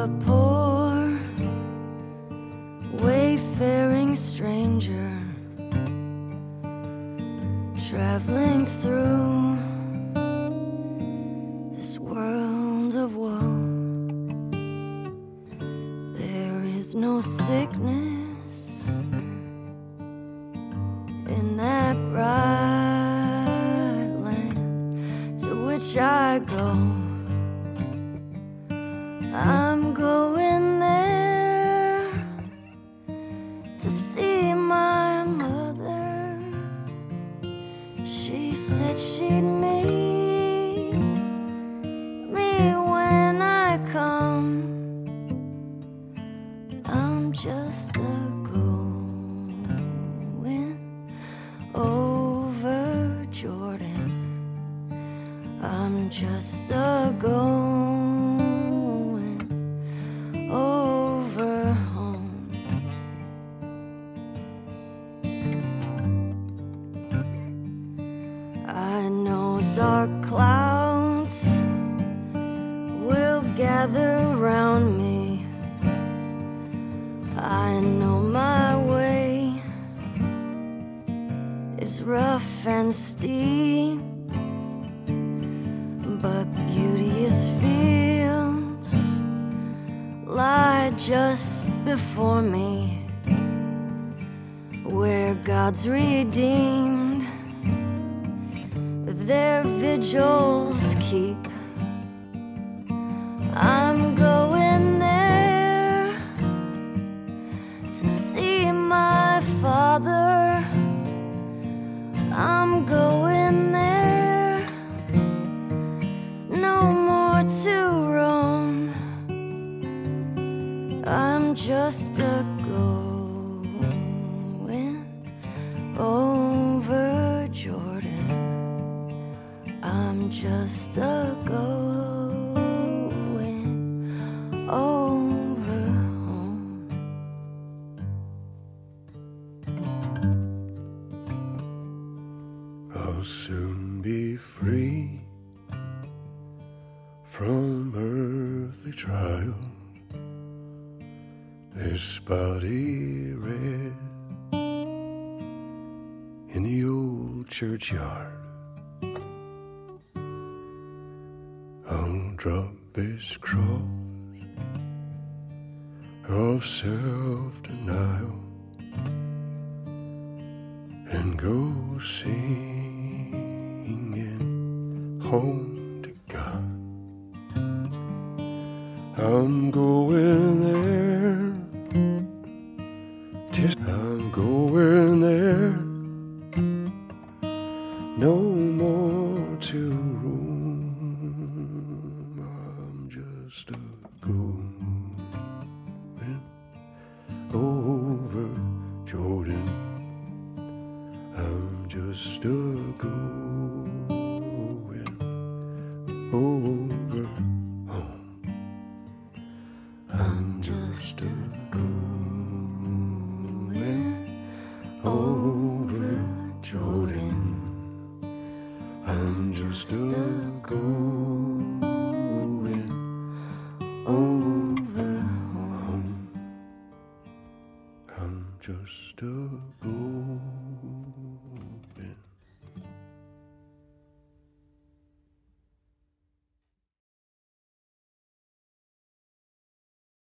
a poor wayfaring stranger traveling through this world of woe. There is no sickness in that bright land to which I go. I'm going there to see my mother. She said she'd meet me when I come. I'm just a going over Jordan. I'm just a going over home. I know dark clouds will gather around me. I know my way is rough and steep, but beauteous fields lie just before me, where God's redeemed their vigils keep. I'm going there to see my Father. I'm going there, no more to roam. I'm just a going over Jordan. I'm just a going over home. I'll soon be free from earthly trial. There's spotty red in the old churchyard. I'll drop this cross of self-denial and go singing home to God. I'm going there, I'm going there, no more to roam. I'm just a going over Jordan. I'm just a going over home. I'm just a going over Jordan. I'm just a going over home. I'm just a going